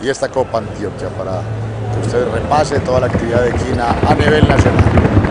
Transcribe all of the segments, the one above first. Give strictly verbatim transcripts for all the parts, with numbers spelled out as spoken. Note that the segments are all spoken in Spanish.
y esta Copa Antioquia para que usted repase toda la actividad de Quina a nivel nacional.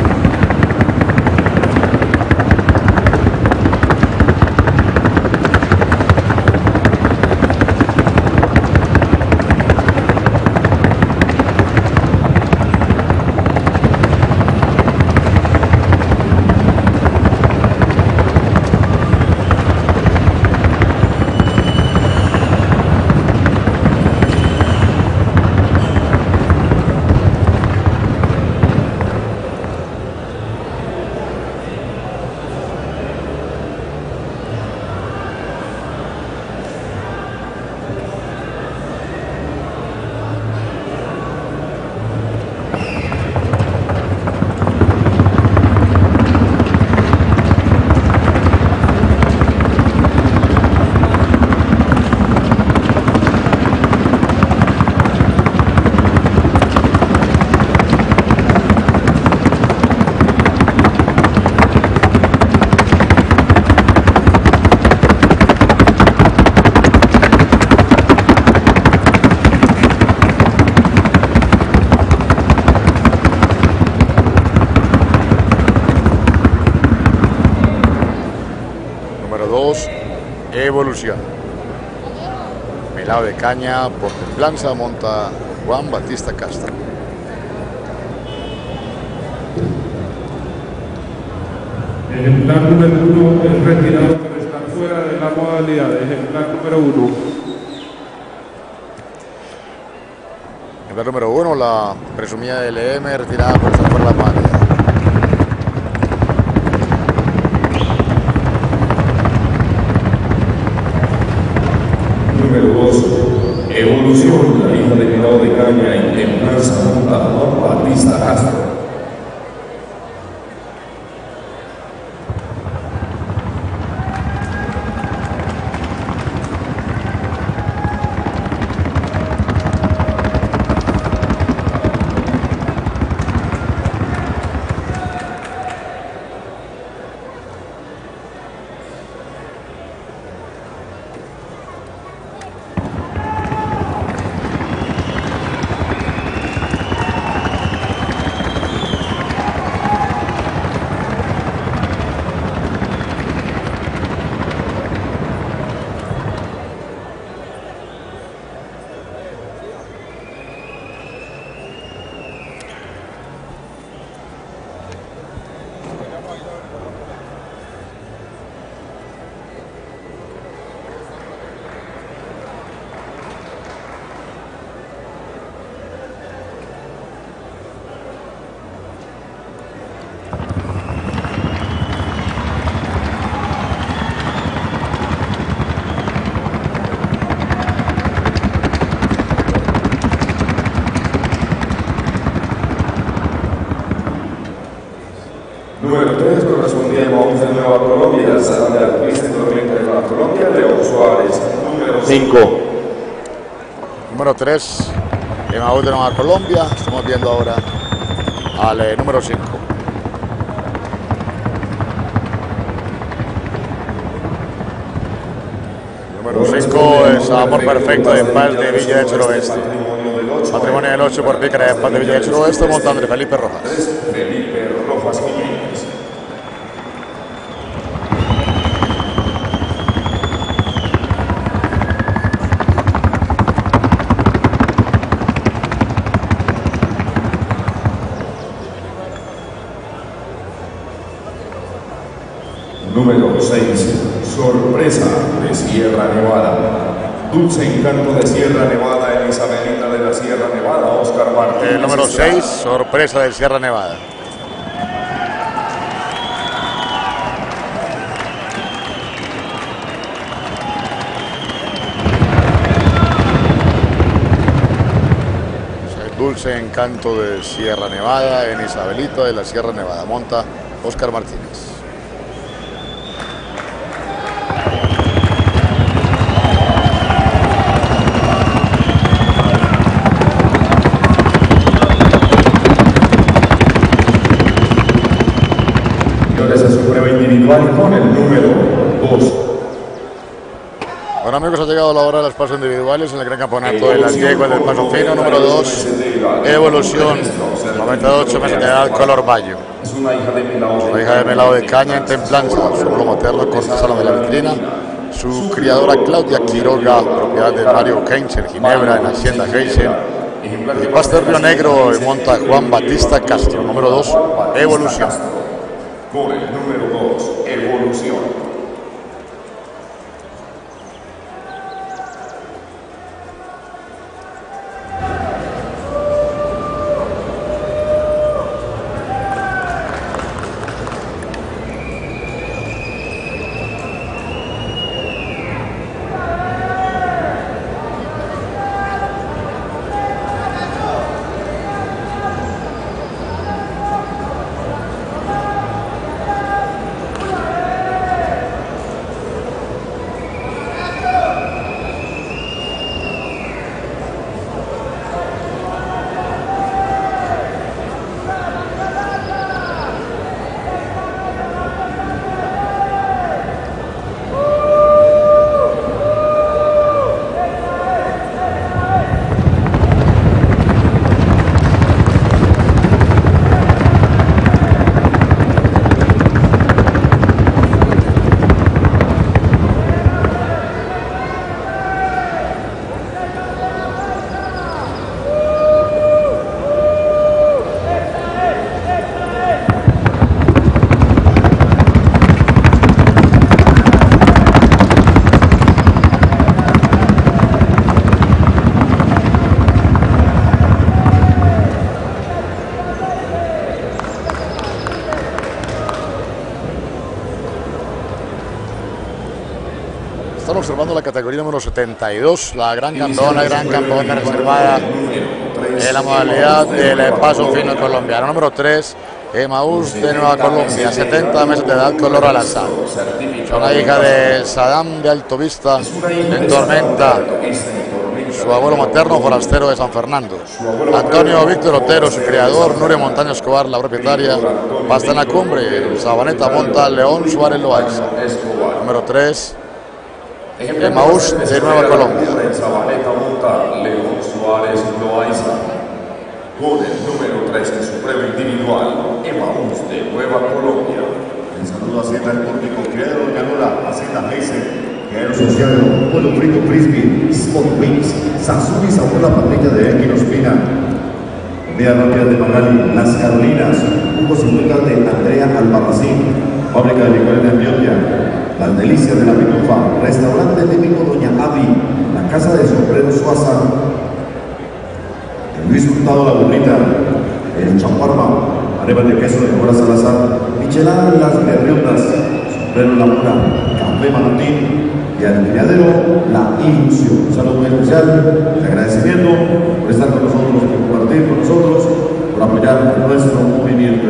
Evolución. Melado de caña por templanza monta Juan Batista Castro. Ejemplar número uno es retirado por estar fuera de la modalidad. Ejemplar número uno. Ejemplar número uno, la presumida L M retirada por estar fuera de la modalidad. Número dos, Evolución, la hija de Melado de caña en templanza monta Juan Batista Castro. Número tres, correspondía a Maús de Nueva Colombia, la sala de la pista corriente de Nueva Colombia, León Suárez. Número cinco. Número tres, Maús de Nueva Colombia. Estamos viendo ahora al eh, número cinco. Número cinco es Amor Perfecto de Paz de Villa del Suroeste. Patrimonio del ocho por Pícara de Paz de Villa del Suroeste, montando de Felipe Rojas. Felipe Rojas Jiménez. Número seis, Sorpresa de Sierra Nevada. Dulce Encanto de Sierra Nevada, Elisabelita de la Sierra Nevada, Oscar Martínez. El número seis, Sorpresa de Sierra Nevada. El Dulce Encanto de Sierra Nevada, en Isabelita de la Sierra Nevada. Monta Oscar Martínez. Individual con el número dos. Ahora amigos, ha llegado la hora de los pasos individuales en el gran campeonato de las yeguas del paso fino. Número dos, Evolución, noventa y ocho meses de edad, color bayo. La hija de melado de caña en templanza, su abuelo materno cortesano de la vitrina. Su criadora Claudia Quiroga, propiedad de Mario Keynes en Ginebra, en Hacienda Heisen. Y Pastor Río Negro en monta Juan Batista Castro. Número dos, Evolución. Con el número dos, Evolución. Están observando la categoría número setenta y dos, la gran campeona, gran campeona reservada en la modalidad del paso fino colombiano. Número tres, Emaús de Nueva Colombia, setenta meses de edad, color alazán. Es una hija de Saddam de Altovista, en Tormenta. Su abuelo materno, forastero de San Fernando. Antonio Víctor Otero, su criador. Nuria Montaña Escobar, la propietaria. Pasta en la cumbre, Sabaneta monta León Suárez Loaiza. Número tres, Emaús de Nueva Colombia. Sabaneta monta León Suárez Loaiza. Con el número tres en su prueba individual, Emaús de Nueva Colombia. El saludo a Hacienda del público, criadero de Canola, Hacienda Heisen, criadero social, Pueblo Frito Frisbee, Spot Wings, Sazón y Sabor, la parrilla de Equino Espina. Comida rápida de Magali, Las Carolinas, jugos y frutas de Andrea Albarracín, fábrica de licores de Antioquia, Las Delicias de la Pitufa, restaurante típico Doña Avi, la casa de sombreros Suaza, el Luis Hurtado La Burrita, el Chaparma, arepas de queso de Mora Salazar, Michelada Las Berriotas, sombrero La Mora, café Manotín y al criadero La Ilusión. Un saludo muy especial, de agradecimiento por estar con nosotros, por compartir con nosotros, por apoyar nuestro movimiento.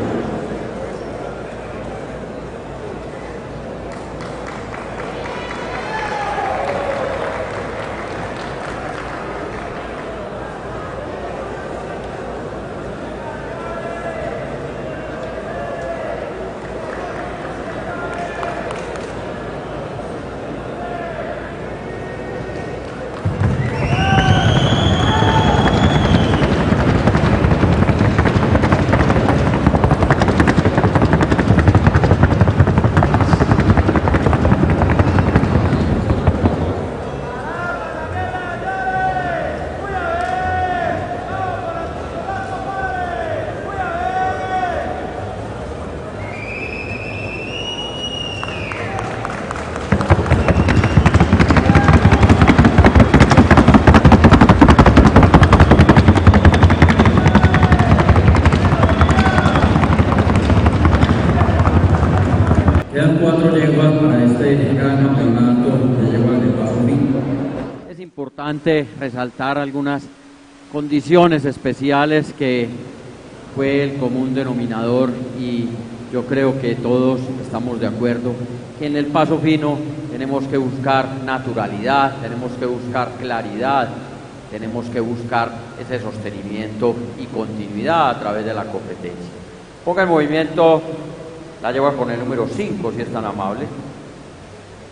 Quedan cuatro yeguas para este gran campeonato de yeguas de paso fino. Es importante resaltar algunas condiciones especiales que fue el común denominador y yo creo que todos estamos de acuerdo que en el paso fino tenemos que buscar naturalidad, tenemos que buscar claridad, tenemos que buscar ese sostenimiento y continuidad a través de la competencia. Ponga en movimiento la yegua con el número cinco, si es tan amable.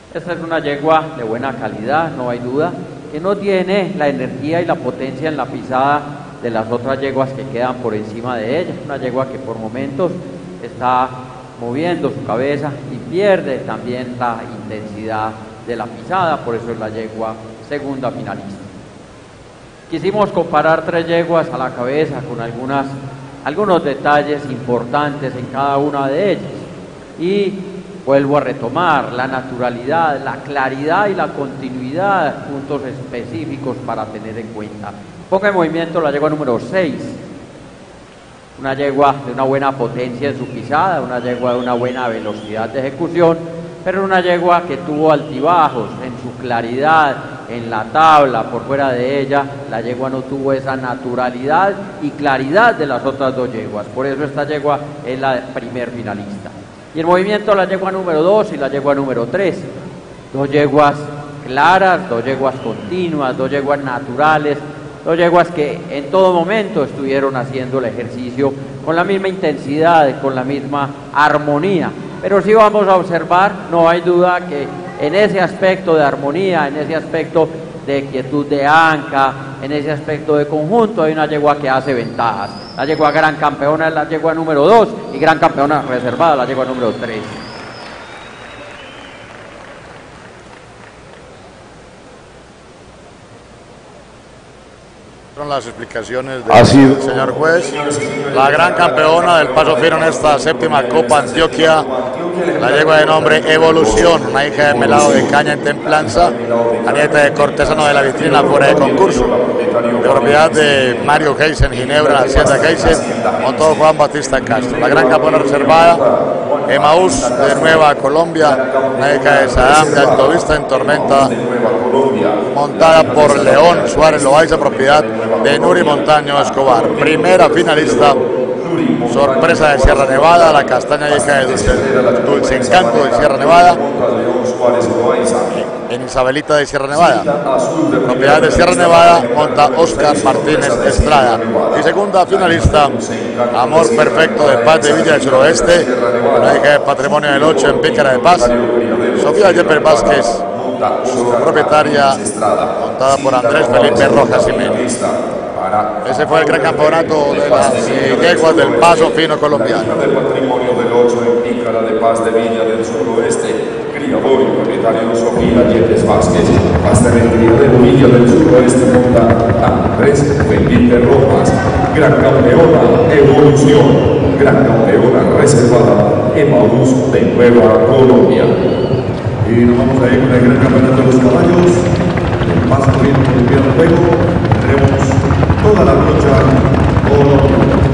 Esta es una yegua de buena calidad, no hay duda, que no tiene la energía y la potencia en la pisada de las otras yeguas que quedan por encima de ella. Una yegua que por momentos está moviendo su cabeza y pierde también la intensidad de la pisada, por eso es la yegua segunda finalista. Quisimos comparar tres yeguas a la cabeza con algunas, algunos detalles importantes en cada una de ellas. Y vuelvo a retomar la naturalidad, la claridad y la continuidad, puntos específicos para tener en cuenta. Ponga en movimiento la yegua número seis, una yegua de una buena potencia en su pisada, una yegua de una buena velocidad de ejecución, pero una yegua que tuvo altibajos en su claridad, en la tabla, por fuera de ella, la yegua no tuvo esa naturalidad y claridad de las otras dos yeguas, por eso esta yegua es la primer finalista. Y en movimiento la yegua número dos y la yegua número tres, dos yeguas claras, dos yeguas continuas, dos yeguas naturales, dos yeguas que en todo momento estuvieron haciendo el ejercicio con la misma intensidad, con la misma armonía. Pero si vamos a observar, no hay duda que en ese aspecto de armonía, en ese aspecto de quietud de anca, en ese aspecto de conjunto, hay una yegua que hace ventajas. La yegua gran campeona es la yegua número dos y gran campeona reservada la yegua número tres. Son las explicaciones del Así. señor juez. La gran campeona del paso fino en esta séptima Copa Antioquia, la yegua de nombre Evolución, una hija de melado de caña en templanza, la nieta de cortesano de la vitrina fuera de concurso, de propiedad de Mario Geisen, Ginebra, la hacienda Geisen, montó Juan Batista Castro. La gran campeona reservada, Emaús de Nueva Colombia, una hija de Sadam de Altovista en Tormenta, montada por León Suárez Loaiza, propiedad de Nuri Montaño Escobar. Primera finalista, sorpresa de Sierra Nevada, la castaña hija de Dulce, Dulce Encanto de Sierra Nevada, en Isabelita de Sierra Nevada. Propiedad de Sierra Nevada, monta Oscar Martínez Estrada. Y segunda finalista, Amor Perfecto de Paz de Villa del Suroeste, la hija de Patrimonio del ocho en Pícara de Paz, Sofía Yepes Vázquez, su propietaria, montada por Andrés Felipe Rojas Jiménez. Ese fue el gran campeonato de las yeguas del paso fino colombiano. De Patrimonio del ocho en Pícara de Paz de Villa del Suroeste, criador y propietario Sofía Yepes Vázquez. Pastelería de Villa del Suroeste, monta Andrés Felipe Rojas. Gran campeona Evolución, gran campeona reservada Emaús de Nueva Colombia. Y nos vamos a ir con el gran campeonato de los caballos, el paso fino colombiano. Luego tendremos toda la brocha colombiana.